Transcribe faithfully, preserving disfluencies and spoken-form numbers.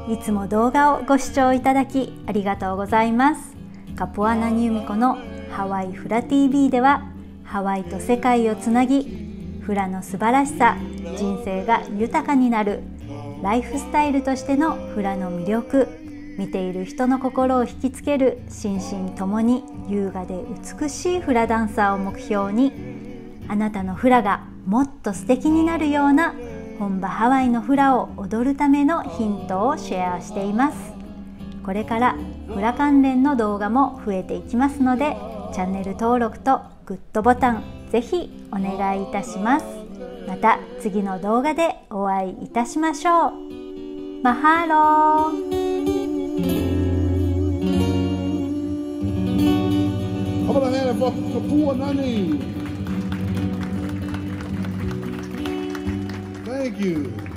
いつも動画をご視聴いただきありがとうございます。カポアナニウミコのハワイフラ ティーブイ では、ハワイと世界をつなぎ、フラの素晴らしさ、人生が豊かになる、ライフスタイルとしてのフラの魅力、見ている人の心を引きつける心身ともに優雅で美しいフラダンサーを目標に、あなたのフラがもっと素敵になるような本場ハワイのフラを踊るためのヒントをシェアしています。これからフラ関連の動画も増えていきますので、チャンネル登録とグッドボタンぜひお願いいたします。また次の動画でお会いいたしましょう。マハロー。 How about a hand for Kapuanani? Thank you.